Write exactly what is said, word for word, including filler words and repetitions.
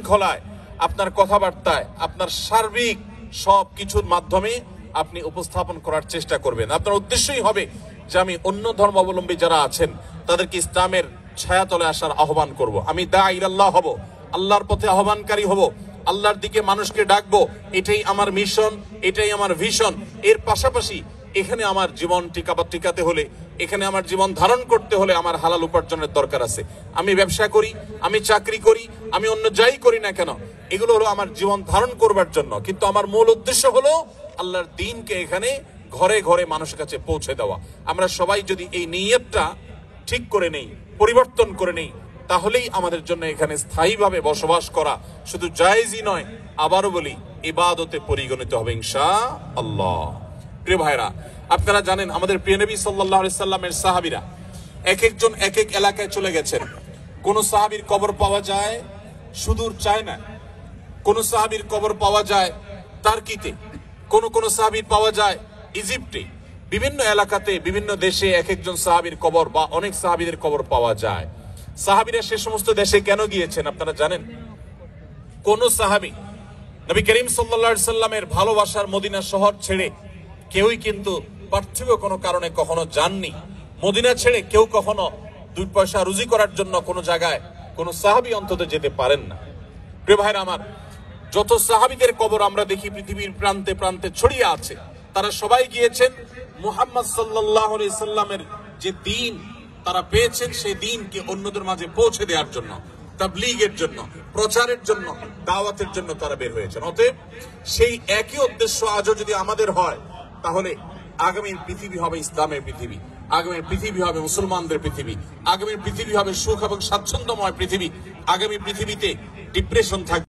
শৃঙ্খলায়, আপনার কথাবার্তায়, আপনার সার্বিক সব কিছুর মাধ্যমে আপনি উপস্থাপন করার চেষ্টা করবেন। আপনার উদ্দেশ্যই হবে যে আমি অন্য ধর্মাবলম্বী যারা আছেন তাদেরকে ইসলামের ছায়াতলে আসার আহ্বান করব। আমি দা ইলাল্লাহ হব, আল্লাহর পথে আহ্বানকারী হব, আল্লাহর দিকে মানুষকে ডাকবো। এটাই আমার মিশন, এটাই আমার ভিশন। এর পাশাপাশি এখানে আমার জীবন টিকাবা টিকাতে হলে, এখানে আমার জীবন ধারণ করতে হলে আমার হালাল উপার্জনের দরকার আছে। আমি ব্যবসা করি, আমি চাকরি করি, আমি অন্য যাই করি না কেন, এগুলো হলো আমার জীবন ধারণ করবার জন্য। কিন্তু আমার মূল উদ্দেশ্য হলো আল্লাহর দ্বীনকে এখানে ঘরে ঘরে মানুষের কাছে পৌঁছে দেওয়া। আমরা সবাই যদি এই নিয়তটা ঠিক করে নেই, পরিবর্তন করে নেই, তাহলেই আমাদের জন্য এখানে স্থায়ীভাবে বসবাস করা শুধু জায়েজই নয়, আবারও বলি ইবাদতে পরিগণিত হবে ইনশাআল্লাহ। প্রিয় ভাইরা, আপনারা জানেন আমাদের প্রিয় নবী সাল্লাল্লাহু আলাইহি সাল্লামের সাহাবীরা এক একজন এক এক এলাকায় চলে গেছেন। কোন সাহাবীর কবর পাওয়া যায় সুদূর চায়না, কোন সাহাবীর কবর পাওয়া যায় টার্কিতে, কোন কোন সাহাবীর পাওয়া যায় ইজিপ্টে। বিভিন্ন এলাকাতে, বিভিন্ন দেশে এক একজন সাহাবীর কবর বা অনেক সাহাবীদের কবর পাওয়া যায়। সাহাবীরা সে সমস্ত দেশে কেন গিয়েছেন আপনারা জানেন? কোন সাহাবী নবী করিম সাল্লাল্লাহু আলাইহি সাল্লামের ভালোবাসার মদিনা শহর ছেড়ে কেউই কিন্তু পার্থিব কোনো কারণে কখনো যাননি। মদিনা ছেড়ে কেউ কখনো দুই পয়সা রুজি করার জন্য কোনো জায়গায় কোনো সাহাবী অন্তত যেতে পারেন না। প্রিয় ভাইরা আমার, যত সাহাবীদের কবর আমরা দেখি পৃথিবীর প্রান্তে প্রান্তে ছড়িয়ে আছে, তারা সবাই গিয়েছেন মুহাম্মদ সাল্লাল্লাহু আলাইহি সাল্লামের যে দ্বীন তারা পেয়েছেন, সেই দ্বীনকে অন্যদের মাঝে পৌঁছে দেওয়ার জন্য, তাবলীগের জন্য, প্রচারের জন্য, দাওয়াতের জন্য তারা বের হয়েছেন। অতএব সেই একই উদ্দেশ্য আজও যদি আমাদের হয়, তাহলে আগামীর পৃথিবী হবে ইসলামের পৃথিবী, আগামীর পৃথিবী হবে মুসলমানদের পৃথিবী, আগামীর পৃথিবী হবে সুখ এবং স্বাচ্ছন্দ্যময় পৃথিবী, আগামী পৃথিবীতে ডিপ্রেশন থাকবে।